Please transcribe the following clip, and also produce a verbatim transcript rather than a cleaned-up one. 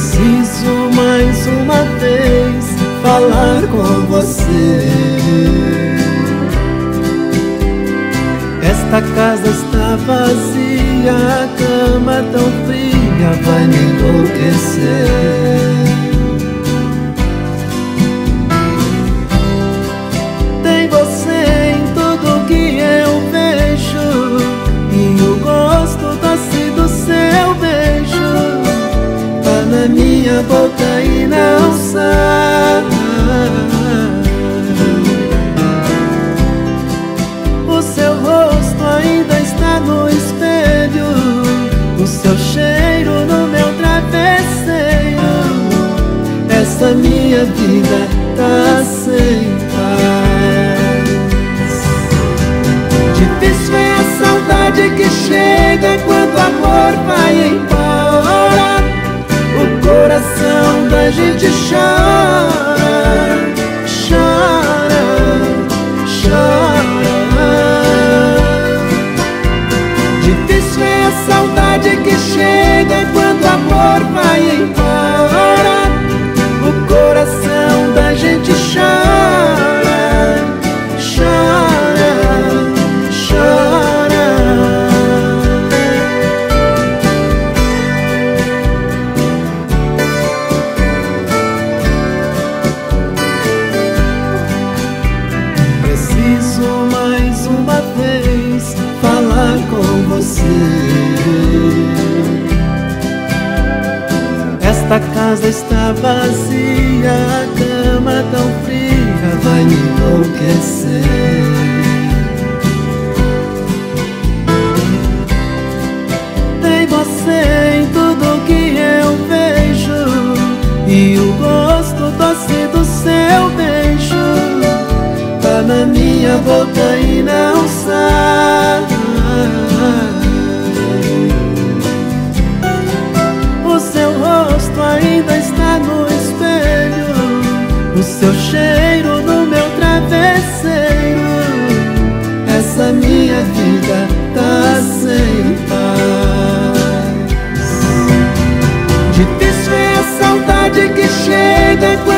Preciso mais uma vez falar com você. Esta casa está vazia, a cama tão fria vai me enlouquecer. Tem você em tudo que eu vejo, e o gosto doce do seu beijo tá na minha boca e não sai. O seu rosto ainda está no espelho, o seu cheiro no meu travesseiro. Essa minha vida tá sem paz. Difícil é a saudade que chega quando o amor vai embora. O coração da gente chora, chora, chora. Difícil é a saudade que chega quando o amor vai embora. O coração da gente chora, chora, chora. Preciso mais uma vez falar com você. Esta casa está vazia, a cama tão fria vai me enlouquecer. Tem você em tudo que eu vejo, e o gosto doce do seu beijo tá na minha boca e não sai. O seu rosto ainda está no espelho, o seu cheiro no meu travesseiro. Essa minha vida tá sem paz. Difícil é a saudade que chega